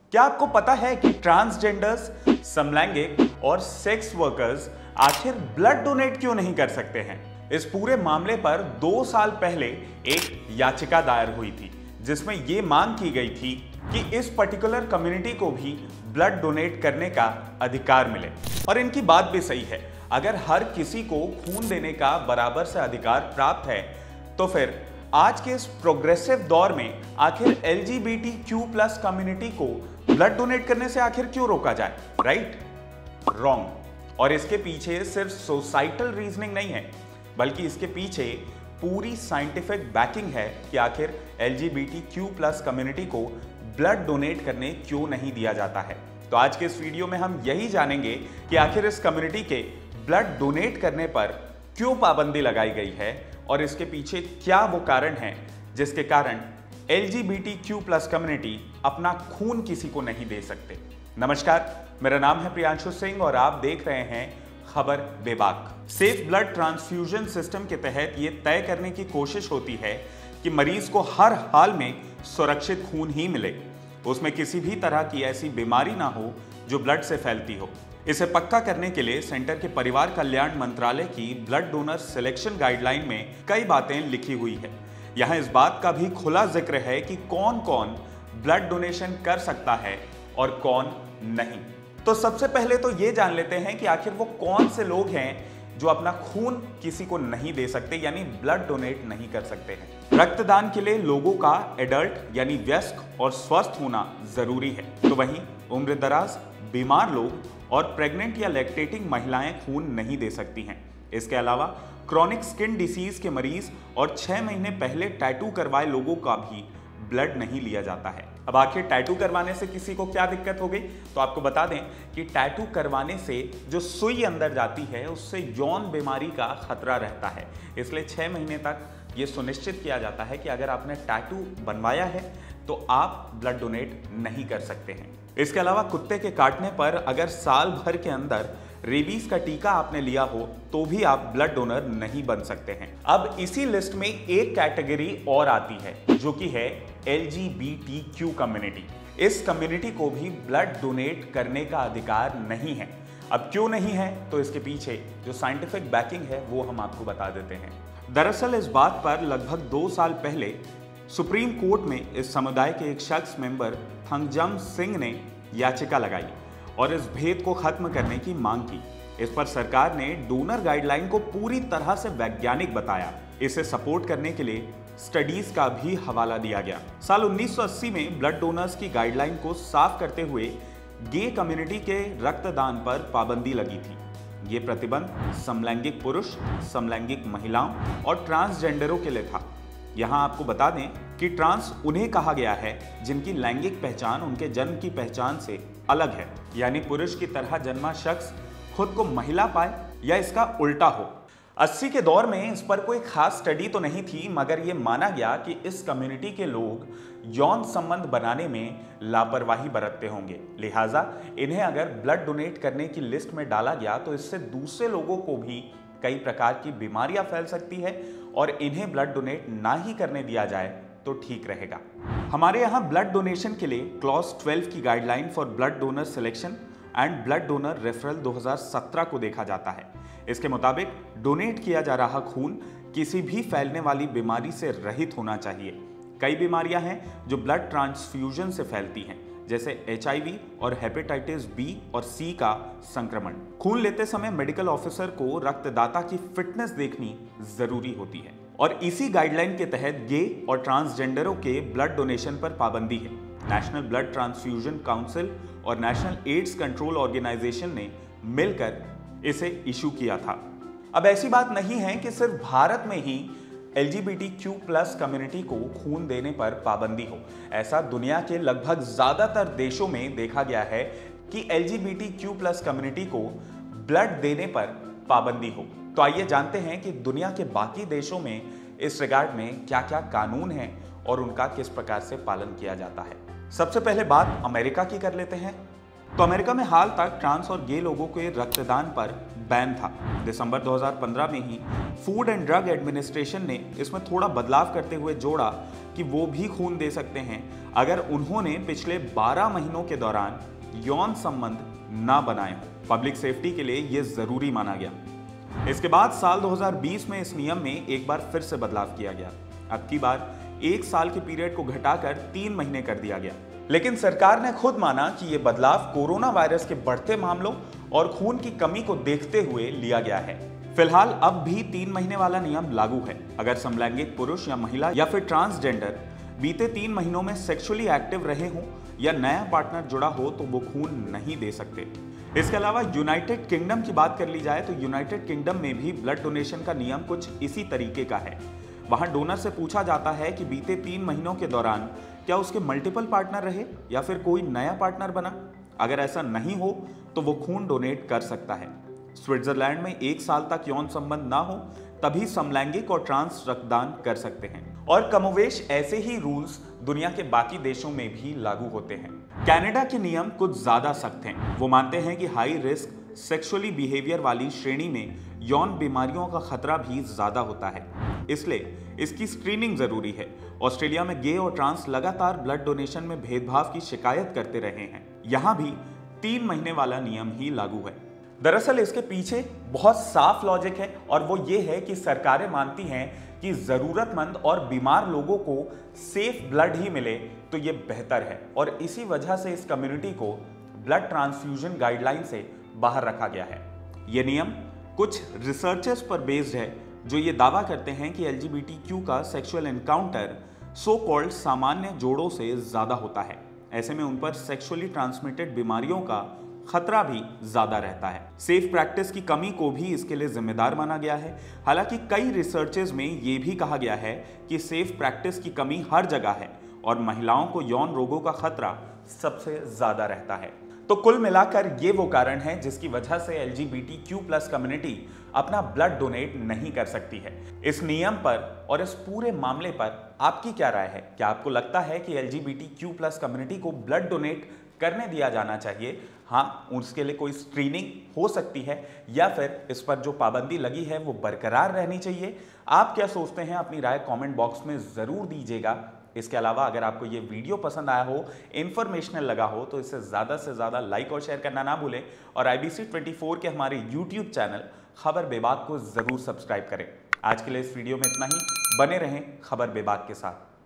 क्या आपको पता है कि ट्रांसजेंडर्स, समलैंगिक और सेक्स वर्कर्स आखिर ब्लड डोनेट क्यों नहीं कर सकते हैं? इस पूरे मामले पर 2 साल पहले एक याचिका दायर हुई थी जिसमें यह मांग की गई थी कि इस पर्टिकुलर कम्युनिटी को भी ब्लड डोनेट करने का अधिकार मिले। और इनकी बात भी सही है, अगर हर किसी को खून देने का बराबर से अधिकार प्राप्त है तो फिर आज के इस प्रोग्रेसिव दौर में आखिर LGBTQ+ कम्युनिटी को ब्लड डोनेट करने से आखिर क्यों रोका जाए? राइट? रॉन्ग। और इसके पीछे सिर्फ सोसाइटल रीजनिंग नहीं है, बल्कि इसके पीछे पूरी साइंटिफिक बैकिंग है कि आखिर LGBTQ+ कम्युनिटी को ब्लड डोनेट करने क्यों नहीं दिया जाता है। तो आज के इस वीडियो में हम यही जानेंगे कि आखिर इस कम्युनिटी के ब्लड डोनेट करने पर क्यों पाबंदी लगाई गई है और इसके पीछे क्या वो कारण है जिसके कारण LGBTQ+ कम्युनिटी अपना खून किसी को नहीं दे सकते। नमस्कार, मेरा नाम है प्रियांशु सिंह और आप देख रहे हैं खबर बेबाक। सेफ ब्लड ट्रांसफ्यूजन सिस्टम के तहत ये तय करने की कोशिश होती है कि मरीज को हर हाल में सुरक्षित खून ही मिले, उसमें किसी भी तरह की ऐसी बीमारी ना हो जो ब्लड से फैलती हो। इसे पक्का करने के लिए सेंटर के परिवार कल्याण मंत्रालय की ब्लड डोनर सिलेक्शन गाइडलाइन में कई बातें लिखी हुई है। यहाँ इस बात का भी खुला जिक्र है कि कौन कौन ब्लड डोनेशन कर सकता है और कौन नहीं। तो सबसे पहले तो ये जान लेते हैं कि आखिर वो कौन से लोग हैं जो अपना खून किसी को नहीं दे सकते, यानी ब्लड डोनेट नहीं कर सकते हैं। रक्तदान के लिए लोगों का एडल्ट यानी वयस्क और स्वस्थ होना जरूरी है, तो वहीं उम्र दराज, बीमार लोग और प्रेग्नेंट या लैक्टेटिंग महिलाएं खून नहीं दे सकती हैं। इसके अलावा क्रॉनिक स्किन डिसीज के मरीज और 6 महीने पहले टैटू करवाए लोगों का भी ब्लड नहीं लिया जाता है। अब आखिर टैटू करवाने से किसी को क्या दिक्कत हो गई? तो आपको बता दें कि टैटू करवाने से जो सुई अंदर जाती है उससे यौन बीमारी का खतरा रहता है, इसलिए 6 महीने तक ये सुनिश्चित किया जाता है कि अगर आपने टैटू बनवाया है तो आप ब्लड डोनेट नहीं कर सकते हैं। इसके अलावा कुत्ते के काटने पर अगर साल भर के अंदर रेबीज का टीका आपने लिया हो तो भी आप ब्लड डोनर नहीं बन सकते हैं। अब इसी लिस्ट में एक कैटेगरी और आती है जो कि है LGBTQ कम्युनिटी। इस कम्युनिटी को भी ब्लड डोनेट करने का अधिकार नहीं है। अब क्यों नहीं है तो इसके पीछे जो साइंटिफिक बैकिंग है वो हम आपको बता देते हैं। दरअसल इस बात पर लगभग 2 साल पहले सुप्रीम कोर्ट में इस समुदाय के एक शख्स मेंबर थंगजम सिंह ने याचिका लगाई और इस भेद को खत्म करने की मांग की। इस पर सरकार ने डोनर गाइडलाइन को पूरी तरह से वैज्ञानिक बताया। इसे सपोर्ट करने के लिए स्टडीज का भी हवाला दिया गया। साल 1980 में ब्लड डोनर्स की गाइडलाइन को साफ करते हुए गे कम्युनिटी के रक्तदान पर पाबंदी लगी थी। ये प्रतिबंध समलैंगिक पुरुष, समलैंगिक महिलाओं और ट्रांसजेंडरों के लिए था। यहाँ आपको बता दें कि ट्रांस उन्हें कहा गया है जिनकी लैंगिक पहचान उनके जन्म की पहचान से अलग है, यानी पुरुष की तरह जन्मा शख्स खुद को महिला पाए या इसका उल्टा हो। 80 के दौर में इस पर कोई खास स्टडी तो नहीं थी, मगर यह माना गया कि इस कम्युनिटी के लोग यौन संबंध बनाने में लापरवाही बरतते होंगे, लिहाजा इन्हें अगर ब्लड डोनेट करने की लिस्ट में डाला गया तो इससे दूसरे लोगों को भी कई प्रकार की बीमारियां फैल सकती है और इन्हें ब्लड डोनेट ना ही करने दिया जाए तो ठीक रहेगा। हमारे यहाँ ब्लड डोनेशन के लिए क्लॉज 12 की guideline for blood donor selection and blood donor referral 2017 को देखा जाता है। इसके मुताबिक डोनेट किया जा रहा खून किसी भी फैलने वाली बीमारी से रहित होना चाहिए। कई बीमारियां हैं जो ब्लड ट्रांसफ्यूजन से फैलती हैं, जैसे HIV और हेपेटाइटिस B और C का संक्रमण। खून लेते समय मेडिकल ऑफिसर को रक्तदाता की फिटनेस देखनी जरूरी होती है और इसी गाइडलाइन के तहत गे और ट्रांसजेंडरों के ब्लड डोनेशन पर पाबंदी है। नेशनल ब्लड ट्रांसफ्यूजन काउंसिल और नेशनल एड्स कंट्रोल ऑर्गेनाइजेशन ने मिलकर इसे इशू किया था। अब ऐसी बात नहीं है कि सिर्फ भारत में ही LGBTQ+ कम्युनिटी को खून देने पर पाबंदी हो। ऐसा दुनिया के लगभग ज्यादातर देशों में देखा गया है कि LGBTQ+ कम्युनिटी को ब्लड देने पर पाबंदी हो। तो आइए जानते हैं कि दुनिया के बाकी देशों में इस रिगार्ड में क्या क्या कानून हैं और उनका किस प्रकार से पालन किया जाता है। सबसे पहले बात अमेरिका की कर लेते हैं। तो अमेरिका में हाल तक ट्रांस और गे लोगों के रक्तदान पर बैन था। दिसंबर 2015 में ही फूड एंड ड्रग एडमिनिस्ट्रेशन ने इसमें थोड़ा बदलाव करते हुए जोड़ा कि वो भी खून दे सकते हैं अगर उन्होंने पिछले 12 महीनों के दौरान यौन संबंध ना बनाए हों। पब्लिक सेफ्टी के लिए यह जरूरी माना गया। इसके बाद साल 2020 में इस नियम में एक बार फिर से बदलाव किया गया। अब की बार 1 साल के पीरियड को घटाकर 3 महीने कर दिया गया। लेकिन सरकार ने खुद माना कि यह बदलाव कोरोना वायरस के बढ़ते मामलों और खून की कमी को देखते हुए लिया गया है। फिलहाल अब भी 3 महीने वाला नियम लागू है। अगर समलैंगिक पुरुष या महिला या फिर ट्रांसजेंडर बीते 3 महीनों में सेक्सुअली एक्टिव रहे हों या नया पार्टनर जुड़ा हो तो वो खून नहीं दे सकते। इसके अलावा यूनाइटेड किंगडम की बात कर ली जाए तो यूनाइटेड किंगडम में भी ब्लड डोनेशन का नियम कुछ इसी तरीके का है। वहां डोनर से पूछा जाता है कि बीते 3 महीनों के दौरान क्या उसके मल्टीपल पार्टनर रहे या फिर कोई नया पार्टनर बना। अगर ऐसा नहीं हो तो वो खून डोनेट कर सकता है। स्विट्जरलैंड में 1 साल तक यौन संबंध ना हो तभी समलैंगिक और ट्रांस रक्तदान कर सकते हैं। और कमोवेश ऐसे ही रूल्स दुनिया के बाकी देशों में भी लागू होते हैं। कनाडा के नियम कुछ ज्यादा सख्त हैं। वो मानते हैं कि हाई रिस्क सेक्सुअली बिहेवियर वाली श्रेणी में यौन बीमारियों का खतरा भी ज्यादा होता है, इसलिए इसकी स्क्रीनिंग जरूरी है। ऑस्ट्रेलिया में गे और ट्रांस लगातार ब्लड डोनेशन में भेदभाव की शिकायत करते रहे हैं। यहां भी 3 महीने वाला नियम ही लागू है। दरअसल इसके पीछे बहुत साफ लॉजिक है और वो ये है कि सरकारें मानती हैं कि जरूरतमंद और बीमार लोगों को सेफ ब्लड ही मिले तो ये बेहतर है, और इसी वजह से इस कम्युनिटी को ब्लड ट्रांसफ्यूजन गाइडलाइन से बाहर रखा गया है। ये नियम कुछ रिसर्चर्स पर बेस्ड है जो ये दावा करते हैं कि LGBTQ का सेक्सुअल एनकाउंटर सो कॉल्ड सामान्य जोड़ों से ज्यादा होता है। ऐसे में उन पर सेक्सुअली ट्रांसमिटेड बीमारियों का खतरा भी ज्यादा रहता है। सेफ प्रैक्टिस की कमी को भी इसके लिए जिम्मेदार माना गया है। हालांकि कई रिसर्चेस में यह भी कहा गया है कि सेफ प्रैक्टिस की कमी हर जगह है और महिलाओं को यौन रोगों का खतरा सबसे ज्यादा रहता है। तो कुल मिलाकर ये वो कारण है जिसकी वजह से LGBTQ+ कम्युनिटी अपना ब्लड डोनेट नहीं कर सकती है। इस नियम पर और इस पूरे मामले पर आपकी क्या राय है? क्या आपको लगता है कि LGBTQ+ कम्युनिटी को ब्लड डोनेट करने दिया जाना चाहिए? हाँ, उसके लिए कोई स्क्रीनिंग हो सकती है या फिर इस पर जो पाबंदी लगी है वो बरकरार रहनी चाहिए? आप क्या सोचते हैं? अपनी राय कमेंट बॉक्स में जरूर दीजिएगा। इसके अलावा अगर आपको ये वीडियो पसंद आया हो, इंफॉर्मेशनल लगा हो, तो इसे ज़्यादा से ज़्यादा लाइक और शेयर करना ना भूलें और IBC 24 के हमारे YouTube चैनल खबर बेबाक को ज़रूर सब्सक्राइब करें। आज के लिए इस वीडियो में इतना ही। बने रहें खबर बेबाक के साथ।